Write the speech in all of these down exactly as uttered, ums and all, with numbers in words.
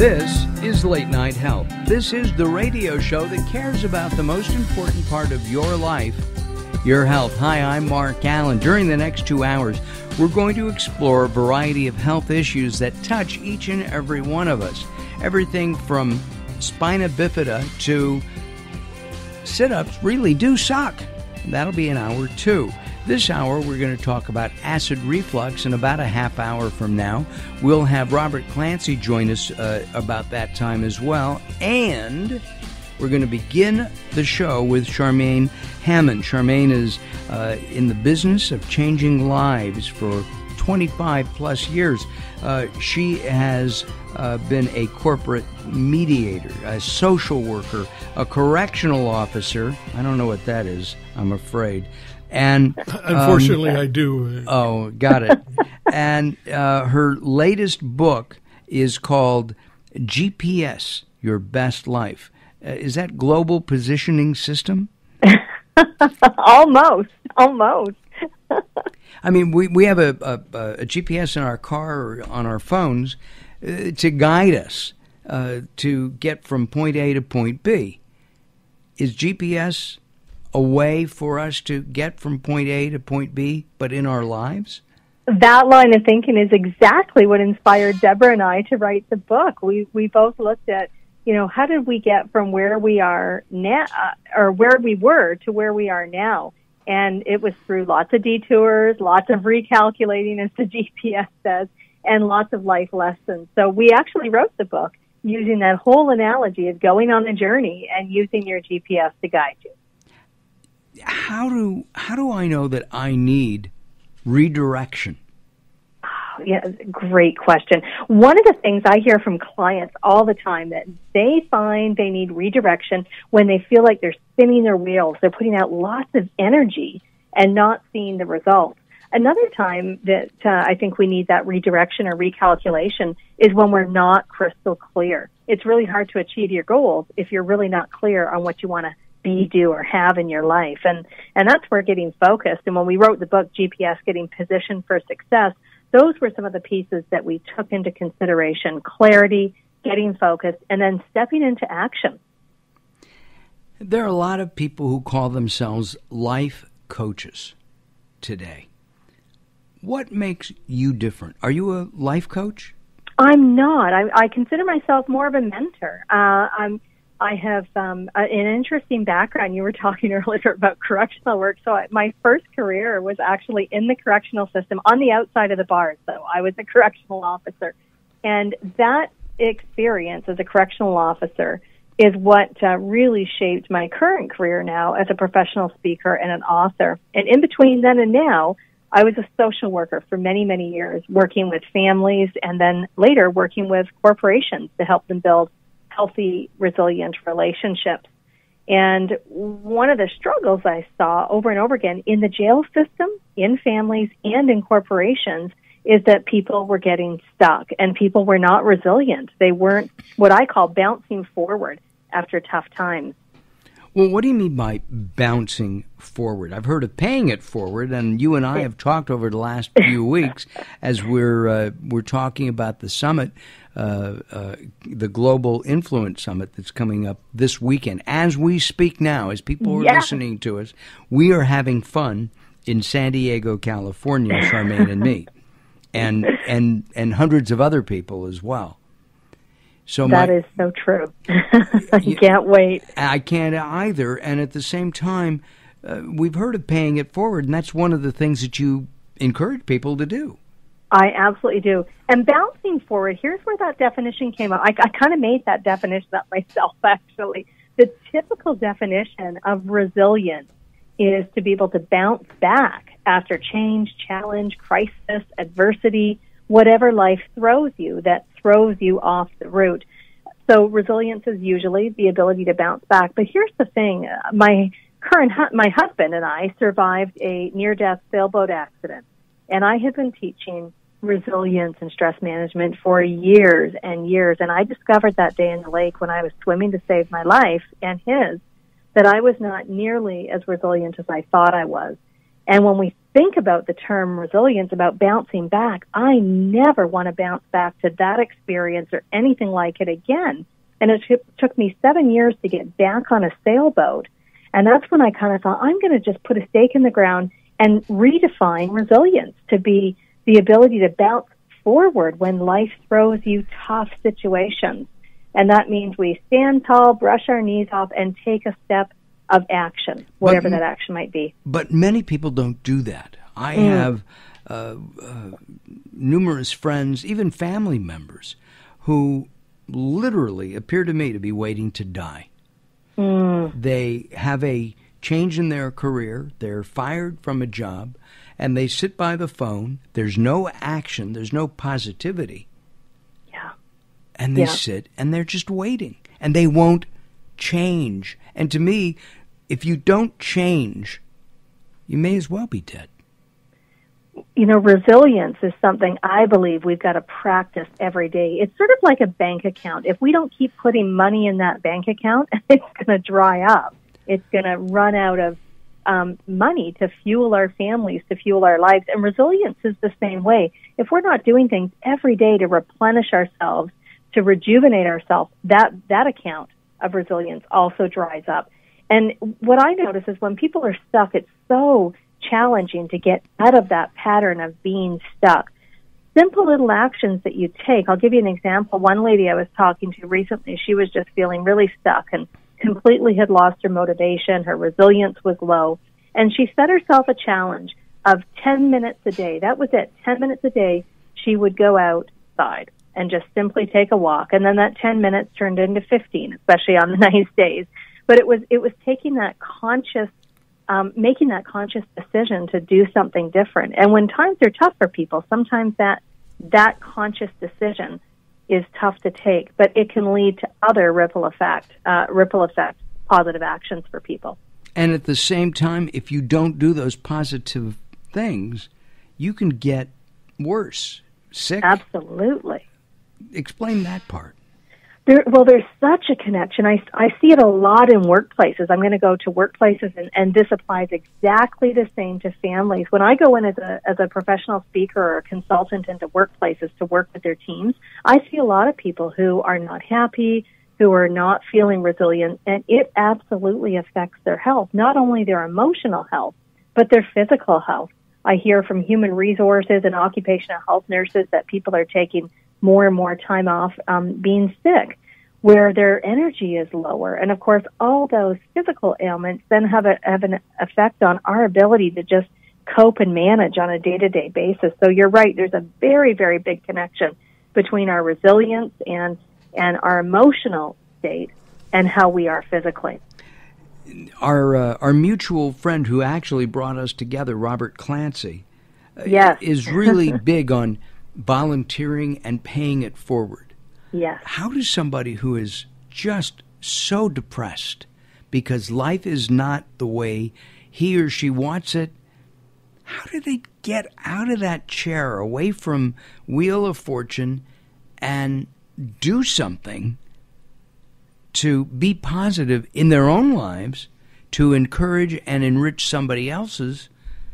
This is Late Night Health. This is the radio show that cares about the most important part of your life, your health. Hi, I'm Mark Allen. During the next two hours, we're going to explore a variety of health issues that touch each and every one of us. Everything from spina bifida to sit-ups really do suck. That'll be in hour two. This hour, we're going to talk about acid reflux, and about a half hour from now, we'll have Robert Clancy join us uh, about that time as well. And we're going to begin the show with Charmaine Hammond. Charmaine is uh, in the business of changing lives for twenty-five plus years. Uh, she has uh, been a corporate mediator, a social worker, a correctional officer. I don't know what that is, I'm afraid. And unfortunately, um, I do. Oh, got it. And uh, her latest book is called G P S, Your Best Life. Uh, is that Global Positioning System? almost, almost. I mean, we, we have a, a, a G P S in our car or on our phones uh, to guide us uh, to get from point A to point B. Is G P S a way for us to get from point A to point B, but in our lives? That line of thinking is exactly what inspired Deborah and I to write the book. We we both looked at, you know, how did we get from where we are now, or where we were to where we are now? And it was through lots of detours, lots of recalculating, as the G P S says, and lots of life lessons. So we actually wrote the book using that whole analogy of going on a journey and using your G P S to guide you. How do how do I know that I need redirection? Oh, yeah, great question. One of the things I hear from clients all the time, that they find they need redirection when they feel like they're spinning their wheels. They're putting out lots of energy and not seeing the results. Another time that uh, I think we need that redirection or recalculation is when we're not crystal clear. It's really hard to achieve your goals if you're really not clear on what you want to be, do, or have in your life. And, and that's where getting focused. And when we wrote the book, G P S, Getting Positioned for Success, those were some of the pieces that we took into consideration: clarity, getting focused, and then stepping into action. There are a lot of people who call themselves life coaches today. What makes you different? Are you a life coach? I'm not. I, I consider myself more of a mentor. Uh, I'm I have um, an interesting background. You were talking earlier about correctional work. So I, my first career was actually in the correctional system on the outside of the bars. So I was a correctional officer. And that experience as a correctional officer is what uh, really shaped my current career now as a professional speaker and an author. And in between then and now, I was a social worker for many, many years, working with families and then later working with corporations to help them build healthy, resilient relationships. And one of the struggles I saw over and over again in the jail system, in families, and in corporations is that people were getting stuck and people were not resilient. They weren't what I call bouncing forward after tough times. Well, what do you mean by bouncing forward? I've heard of paying it forward, and you and I have talked over the last few weeks as we're uh, we're talking about the summit, uh, uh, the Global Influence Summit that's coming up this weekend. As we speak now, as people are yeah. listening to us, we are having fun in San Diego, California, Charmaine and me, and and and hundreds of other people as well. So that my, is so true. I can't wait. I can't either. And at the same time, uh, we've heard of paying it forward, and that's one of the things that you encourage people to do. I absolutely do. And bouncing forward, here's where that definition came up. I, I kind of made that definition up myself, actually. The typical definition of resilience is to be able to bounce back after change, challenge, crisis, adversity, whatever life throws you, that throws you off the route. So resilience is usually the ability to bounce back. But here's the thing. My current, hu- my husband and I survived a near-death sailboat accident. And I have been teaching resilience and stress management for years and years. And I discovered that day in the lake when I was swimming to save my life and his, that I was not nearly as resilient as I thought I was. And when we think about the term resilience, about bouncing back, I never want to bounce back to that experience or anything like it again. And it t- took me seven years to get back on a sailboat. And that's when I kind of thought, I'm going to just put a stake in the ground and redefine resilience to be the ability to bounce forward when life throws you tough situations. And that means we stand tall, brush our knees off, and take a step of action, whatever but, that action might be. But many people don't do that. I mm. have uh, uh, numerous friends, even family members, who literally appear to me to be waiting to die. Mm. They have a change in their career. They're fired from a job, and they sit by the phone. There's no action. There's no positivity. Yeah. And they yeah. sit, and they're just waiting, and they won't change. And to me, if you don't change, you may as well be dead. You know, resilience is something I believe we've got to practice every day. It's sort of like a bank account. If we don't keep putting money in that bank account, it's going to dry up. It's going to run out of um, money to fuel our families, to fuel our lives. And resilience is the same way. If we're not doing things every day to replenish ourselves, to rejuvenate ourselves, that, that account of resilience also dries up. And what I notice is when people are stuck, it's so challenging to get out of that pattern of being stuck. Simple little actions that you take. I'll give you an example. One lady I was talking to recently, she was just feeling really stuck and completely had lost her motivation. Her resilience was low. And she set herself a challenge of ten minutes a day. That was it. ten minutes a day, she would go outside and just simply take a walk. And then that ten minutes turned into fifteen, especially on the nice days. But it was it was taking that conscious, um, making that conscious decision to do something different. And when times are tough for people, sometimes that that conscious decision is tough to take, but it can lead to other ripple effect, uh, ripple effect, positive actions for people. And at the same time, if you don't do those positive things, you can get worse, sick. Absolutely. Explain that part. There, well, there's such a connection. I, I see it a lot in workplaces. I'm going to go to workplaces, and, and this applies exactly the same to families. When I go in as a as a professional speaker or a consultant into workplaces to work with their teams, I see a lot of people who are not happy, who are not feeling resilient, and it absolutely affects their health, not only their emotional health, but their physical health. I hear from human resources and occupational health nurses that people are taking more and more time off um, being sick, where their energy is lower. And, of course, all those physical ailments then have, a, have an effect on our ability to just cope and manage on a day-to-day basis. So you're right, there's a very, very big connection between our resilience and, and our emotional state and how we are physically. Our, uh, our mutual friend who actually brought us together, Robert Clancy, yes. is really big on volunteering and paying it forward. Yes. How does somebody who is just so depressed because life is not the way he or she wants it, how do they get out of that chair, away from Wheel of Fortune, and do something to be positive in their own lives, to encourage and enrich somebody else's?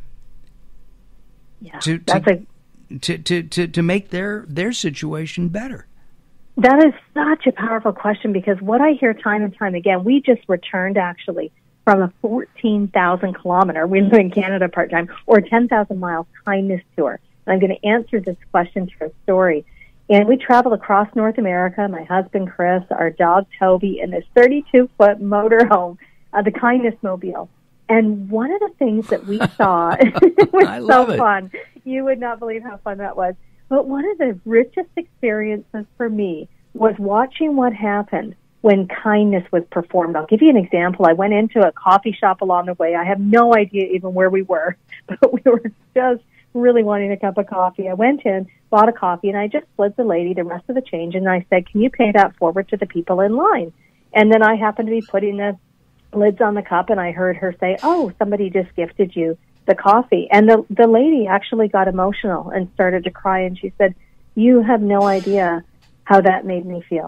Yeah, to, that's to, a To, to, to, to make their, their situation better? That is such a powerful question, because what I hear time and time again, we just returned actually from a fourteen thousand kilometer, we live in Canada part-time, or ten thousand mile kindness tour. And I'm going to answer this question through a story. And we traveled across North America, my husband Chris, our dog Toby, in this thirty-two foot motorhome, uh, the Kindness Mobile. And one of the things that we saw, it was I so love it. fun. You would not believe how fun that was. But one of the richest experiences for me was watching what happened when kindness was performed. I'll give you an example. I went into a coffee shop along the way. I have no idea even where we were, but we were just really wanting a cup of coffee. I went in, bought a coffee, and I just slid the lady the rest of the change, and I said, can you pay that forward to the people in line? And then I happened to be putting the lids on the cup, and I heard her say, oh, somebody just gifted you the coffee. And the the lady actually got emotional and started to cry, and she said, you have no idea how that made me feel.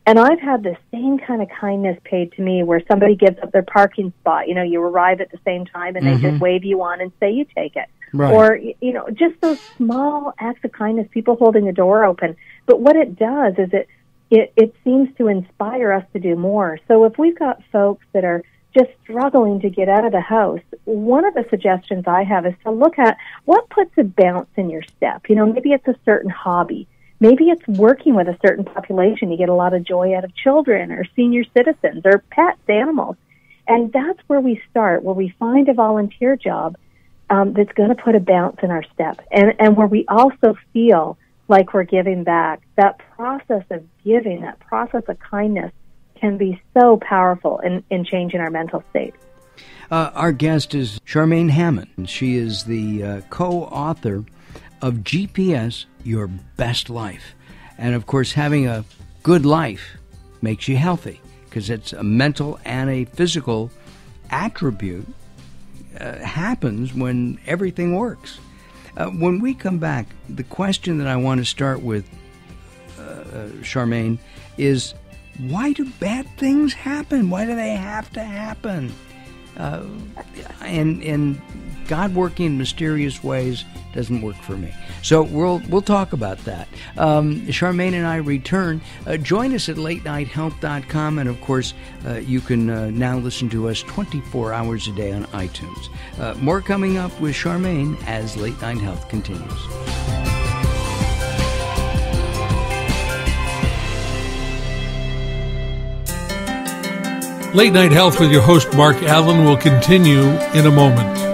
And I've had the same kind of kindness paid to me where somebody gives up their parking spot. You know, you arrive at the same time and Mm-hmm. they just wave you on and say you take it. Right. Or, you know, just those small acts of kindness, people holding the door open. But what it does is it, it, it seems to inspire us to do more. So if we've got folks that are just struggling to get out of the house, one of the suggestions I have is to look at what puts a bounce in your step. You know, maybe it's a certain hobby. Maybe it's working with a certain population. You get a lot of joy out of children or senior citizens or pets, animals. And that's where we start, where we find a volunteer job um, that's going to put a bounce in our step, and, and where we also feel like we're giving back. That process of giving, that process of kindness can be so powerful in, in changing our mental state. Uh, our guest is Charmaine Hammond. She is the uh, co-author of G P S, Your Best Life. And of course, having a good life makes you healthy because it's a mental and a physical attribute uh, happens when everything works. Uh, when we come back, the question that I want to start with, uh, uh, Charmaine, is why do bad things happen? Why do they have to happen? Uh, and and God working in mysterious ways doesn't work for me. So we'll we'll talk about that. Um, Charmaine and I return. Uh, join us at late night health dot com, and of course, uh, you can uh, now listen to us twenty-four hours a day on iTunes. Uh, more coming up with Charmaine as Late Night Health continues. Late Night Health with your host, Mark Allen, will continue in a moment.